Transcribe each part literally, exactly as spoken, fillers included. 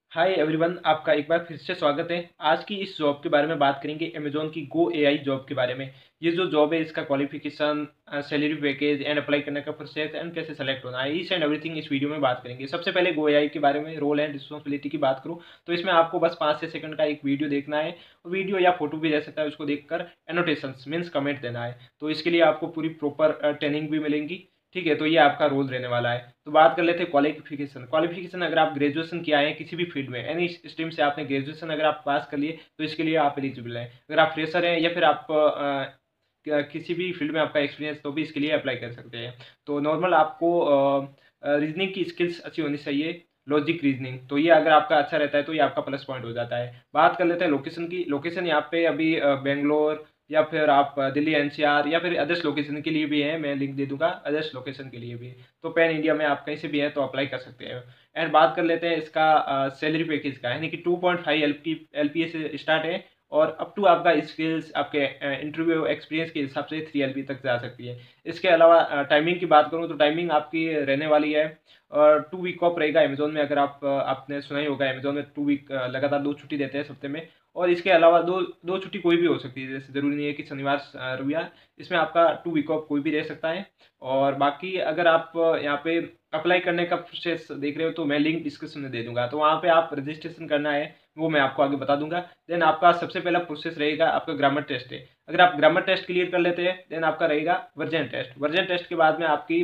Hi everyone, आपका एक बार फिर से स्वागत है। आज की इस जॉब के बारे में बात करेंगे, अमेजोन की गो एआई जॉब के बारे में। ये जो जॉब है, इसका qualification, salary package and apply करने का प्रोसेस एंड कैसे सेलेक्ट होना है, ईच एंड एवरीथिंग इस वीडियो में बात करेंगे। सबसे पहले गो एआई के बारे में रोल एंड रिस्पॉन्सिबिलिटी की बात करूँ तो इसमें आपको बस पाँच से सेकंड का एक वीडियो देखना है। वीडियो या फोटो भी रह सकता है, उसको देखकर एनोटेशंस मीन्स कमेंट देना है। तो इसके लिए आपको पूरी प्रॉपर ट्रेनिंग भी मिलेंगी। ठीक है, तो ये आपका रोल रहने वाला है। तो बात कर लेते हैं क्वालिफिकेशन। क्वालिफिकेशन अगर आप ग्रेजुएशन किया है किसी भी फील्ड में, एनी स्ट्रीम से आपने ग्रेजुएशन अगर आप पास कर लिए तो इसके लिए आप एलिजिबल हैं। अगर आप फ्रेशर हैं या फिर आप अ, किसी भी फील्ड में आपका एक्सपीरियंस, तो भी इसके लिए अप्लाई कर सकते हैं। तो नॉर्मल आपको रीजनिंग की स्किल्स अच्छी होनी चाहिए, लॉजिक रीजनिंग, तो ये अगर आपका अच्छा रहता है तो ये आपका प्लस पॉइंट हो जाता है। बात कर लेते हैं लोकेशन की। लोकेशन यहाँ पे अभी बेंगलोर या फिर आप अ, दिल्ली एनसीआर या फिर अदर्स लोकेशन के लिए भी है, मैं लिंक दे दूंगा अदर्स लोकेशन के लिए भी। तो पैन इंडिया में आप कहीं से भी हैं तो अप्लाई कर सकते हैं। एंड बात कर लेते हैं इसका सैलरी पैकेज का, यानी कि two point five L P L P A से स्टार्ट है और अप टू आपका स्किल्स, आपके इंटरव्यू एक्सपीरियंस के हिसाब से थ्री एल पी तक जा सकती है। इसके अलावा टाइमिंग की बात करूँ तो टाइमिंग आपकी रहने वाली है और टू वीक ऑफ रहेगा अमेजोन में। अगर आप अ, आपने सुना ही होगा, अमेजोन में टू वीक लगातार दो छुट्टी देते हैं हफ्ते में। और इसके अलावा दो दो छुट्टी कोई भी हो सकती है, जैसे ज़रूरी नहीं है कि शनिवार अ, रविवार। इसमें आपका टू वीक ऑफ कोई भी रह सकता है। और बाकी अगर आप अ, यहाँ पे अप्लाई करने का प्रोसेस देख रहे हो तो मैं लिंक डिस्क्रिप्शन में दे दूंगा, तो वहाँ पे आप रजिस्ट्रेशन करना है, वो मैं आपको आगे बता दूंगा। देन आपका सबसे पहला प्रोसेस रहेगा, आपका ग्रामर टेस्ट है। अगर आप ग्रामर टेस्ट क्लियर कर लेते हैं देन आपका रहेगा वर्जन टेस्ट। वर्जन टेस्ट के बाद में आपकी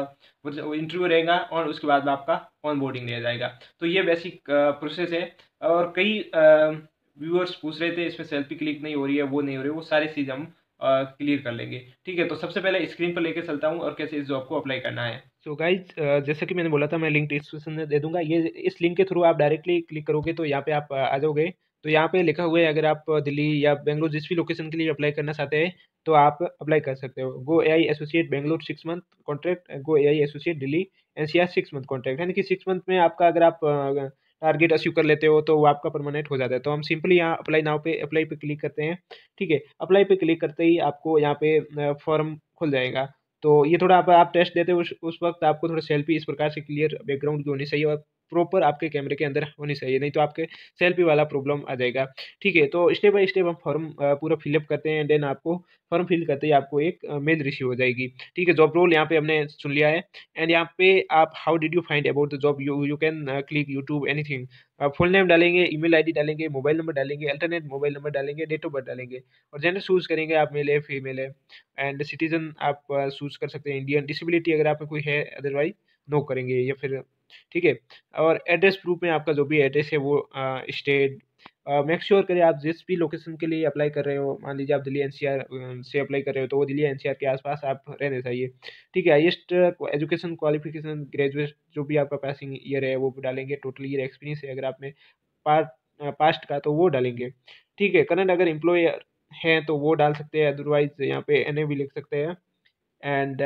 इंटरव्यू रहेगा और उसके बाद में आपका ऑन बोर्डिंग रह जाएगा। तो ये बेसिक प्रोसेस है। और कई व्यूअर्स पूछ रहे थे इसमें सेल्फी क्लिक नहीं हो रही है, वो नहीं हो रही है, वो सारी चीज़ हम क्लियर कर लेंगे। ठीक है, तो सबसे पहले स्क्रीन पर लेके चलता हूँ और कैसे इस जॉब को अप्लाई करना है। सो गाइज, जैसे कि मैंने बोला था, मैं लिंक डिस्क्रिप्शन में दे दूंगा। ये इस लिंक के थ्रू आप डायरेक्टली क्लिक करोगे तो यहाँ पे आप आ जाओगे। तो यहाँ पे लिखा हुआ है, अगर आप दिल्ली या बेंगलोर जिस भी लोकेशन के लिए अप्लाई करना चाहते हैं तो आप अप्लाई कर सकते हो। Go AI associate Bangalore six month contract, go AI associate Delhi NCR six month contract, यानी कि सिक्स मंथ में आपका अगर आप टारगेट अचीव कर लेते हो तो वो आपका परमानेंट हो जाता है। तो हम सिंपली यहाँ अप्लाई नाउ पे अप्लाई पे क्लिक करते हैं। ठीक है, अप्लाई पे क्लिक करते ही आपको यहाँ पे फॉर्म खुल जाएगा। तो ये थोड़ा आप, आप टेस्ट देते हो उस, उस वक्त आपको थोड़ा सेल्फी इस प्रकार से क्लियर बैकग्राउंड की होनी चाहिए और प्रॉपर आपके कैमरे के अंदर होनी चाहिए, नहीं तो आपके सेल्फी वाला प्रॉब्लम आ जाएगा। ठीक है, तो स्टेप बाय स्टेप हम फॉर्म पूरा फिलअप करते हैं। देन आपको फॉर्म फिल करते ही आपको एक मेल रिसीव हो जाएगी। ठीक है, जॉब रोल यहाँ पे हमने सुन लिया है। एंड यहाँ पे आप how did you find about the job, you you can click YouTube anything. Full name डालेंगे, ईमेल आईडी डालेंगे, मोबाइल नंबर डालेंगे, अल्टरनेट मोबाइल नंबर डालेंगे, डेट ऑफ बर्थ डालेंगे और जेंडर चूज करेंगे, आप मेल है फीमेल है। एंड सिटीजन आप चूज कर सकते हैं इंडियन, डिसेबिलिटी अगर आप में कोई है अदरवाइज नो करेंगे या फिर। ठीक है, और एड्रेस प्रूफ में आपका जो भी एड्रेस है वो स्टेट मेक श्योर करें। आप जिस भी लोकेशन के लिए अप्लाई कर रहे हो, मान लीजिए आप दिल्ली एनसीआर से अप्लाई कर रहे हो तो वो दिल्ली एनसीआर के आसपास आप रहने चाहिए। ठीक है, हाईएस्ट एजुकेशन क्वालिफिकेशन ग्रेजुएट जो भी आपका पासिंग ईयर है वो डालेंगे। टोटल ईयर एक्सपीरियंस है अगर आप में पार्ट पास्ट का तो वो डालेंगे। ठीक है, करंट अगर एम्प्लॉयर हैं तो वो डाल सकते हैं, अदरवाइज यहाँ पे एन ए भी लिख सकते हैं। And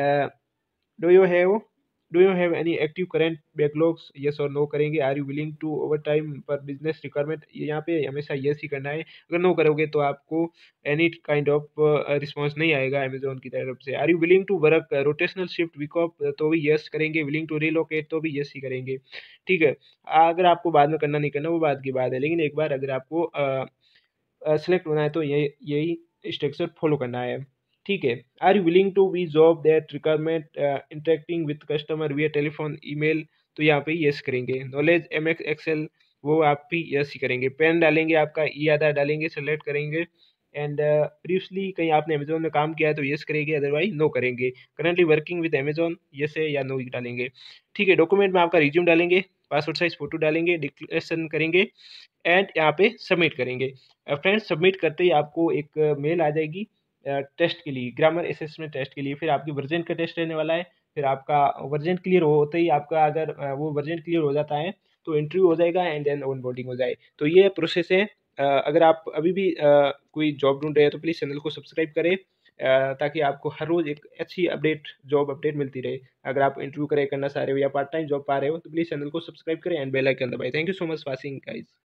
do you have do you have any active current backlogs, yes और नो करेंगे। Are you willing to overtime per business requirement, यहाँ पे हमेशा यस ही करना है। अगर नो करोगे तो आपको एनी काइंड ऑफ रिस्पॉन्स नहीं आएगा अमेजोन की तरफ से। Are you willing to work rotational shift week off, तो भी यस करेंगे। विलिंग टू रिलोकेट तो भी यस ही करेंगे। ठीक है, अगर आपको बाद में करना नहीं करना वो बात की बात है, लेकिन एक बार अगर आपको सेलेक्ट होना है तो ये यही स्ट्रक्चर फॉलो करना है। ठीक है, are you willing to be job that requirement interacting with customer via telephone email, तो यहाँ पे यस करेंगे। नॉलेज एम एक्स एक्सेल, वो आप भी यस ही करेंगे। पेन डालेंगे, आपका ई आधार डालेंगे, सेलेक्ट करेंगे। एंड प्रीवियसली कहीं आपने अमेजोन में काम किया है तो यस करेंगे, अदरवाइज नो करेंगे। Currently working with Amazon, yes है या नो डालेंगे। ठीक है, डॉक्यूमेंट में आपका रिज्यूम डालेंगे, पासपोर्ट साइज फोटो डालेंगे, डिक्लेरेशन करेंगे एंड यहाँ पे सबमिट करेंगे। फ्रेंड्स, सबमिट करते ही आपको एक मेल आ जाएगी टेस्ट के लिए, ग्रामर असेसमेंट टेस्ट के लिए। फिर आपकी वर्जन का टेस्ट रहने वाला है। फिर आपका वर्जन क्लियर होते ही आपका अगर अ, वो वर्जन क्लियर हो जाता है तो इंटरव्यू हो जाएगा एंड देन ऑन बोर्डिंग हो जाए। तो ये प्रोसेस है। अ, अगर आप अभी भी अ, कोई जॉब ढूंढ रहे हैं तो प्लीज़ चैनल को सब्सक्राइब करें, अ, ताकि आपको हर रोज़ एक अच्छी अपडेट, जॉब अपडेट मिलती रहे। अगर आप इंटरव्यू करे करना चाह रहे हो या पार्ट टाइम जॉब पा रहे हो तो प्लीज़ चैनल को सब्सक्राइब करें एंड बेल आइकन दबाएं। Thank you so much watching guys.